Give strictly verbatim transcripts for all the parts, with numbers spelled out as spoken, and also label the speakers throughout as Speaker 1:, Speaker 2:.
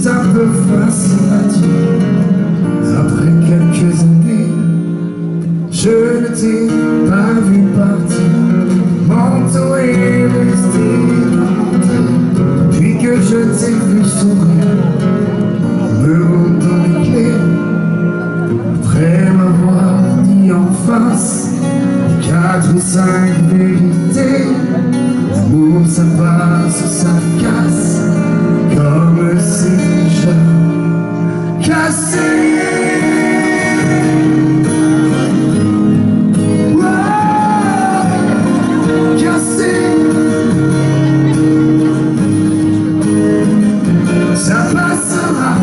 Speaker 1: c'est un peu facile à dire. Après quelques années, je ne t'ai pas vu partir. Mon tour est resté depuis que je t'ai vu sourire, me montant les clés, après m'avoir dit en face quatre ou cinq vérités. L'amour ça passe ou ça casse, comme c'est déjà cassé. Ça passera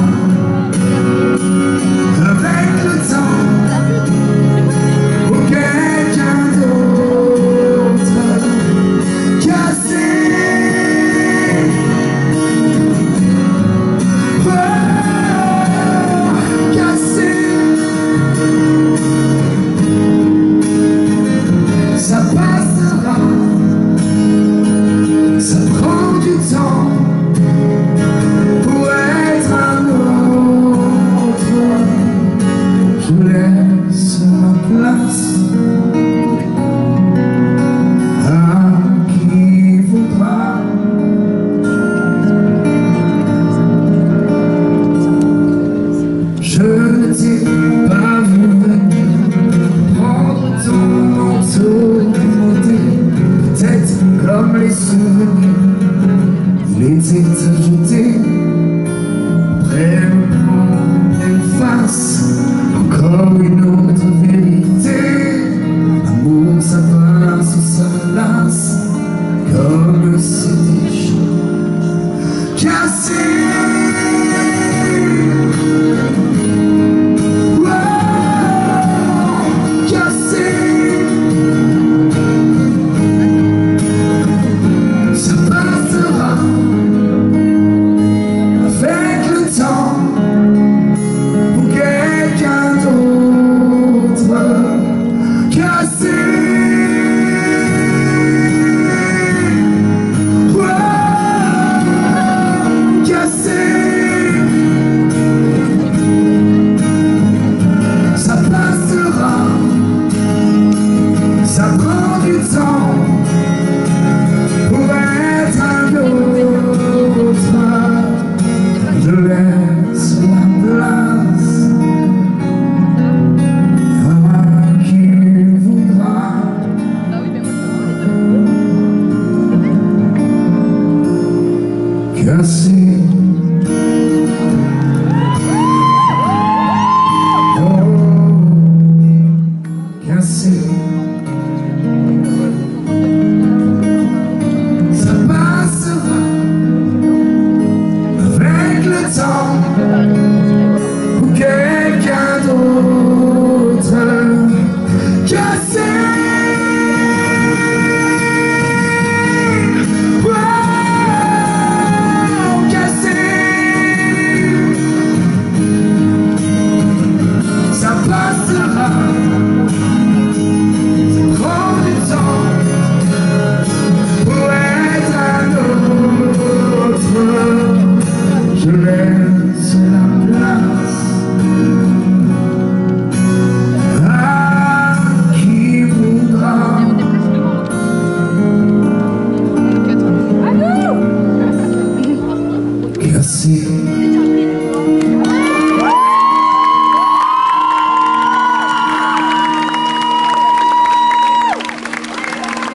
Speaker 1: avec le temps pour quelqu'un d'autre. Cassé, oh, cassé. Ça passera, ça prend du temps. Je laisse ma place à qui voudra. Je ne t'ai pas vu venir prendre ton manteau démodé. Peut-être comme les souvenirs, il était ajouté. Après me prendre une face, encore une autre vérité. L'amour ça passe ou ça lasse, comme c'est déjà cassé. Oh, cassé. Ça passera avec le temps pour quelqu'un d'autre. Cassé, oh, cassé. Ça passera, ça prend du temps pour être un autre. Je laisse la place à qui voudra. Cassé.